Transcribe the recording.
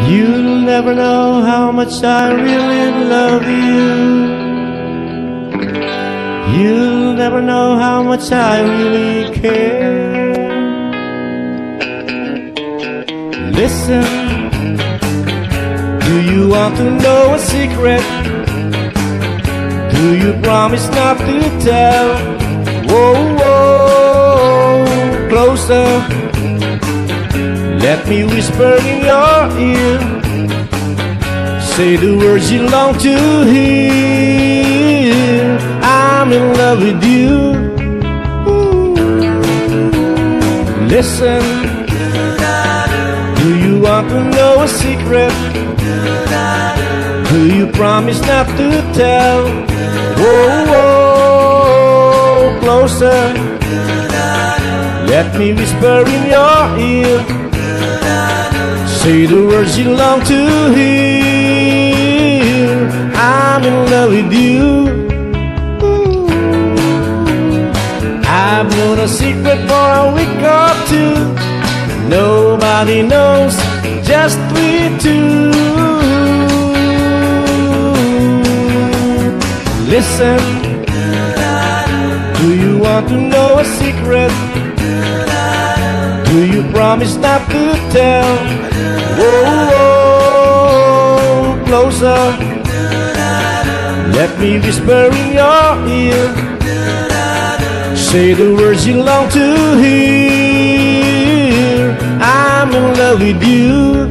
You'll never know how much I really love you. You'll never know how much I really care. Listen, do you want to know a secret? Do you promise not to tell? Whoa, whoa, closer. Let me whisper in your ear. Say the words you long to hear. I'm in love with you. Listen, do you want to know a secret? Do you promise not to tell? Whoa, whoa, closer. Let me whisper in your ear. Say the words you long to hear. I'm in love with you. I've known a secret for a week or two. Nobody knows, just we two. Listen, do you want to know a secret? Do you promise not to tell? Whoa, whoa, closer. Let me whisper in your ear. Say the words you long to hear. I'm in love with you.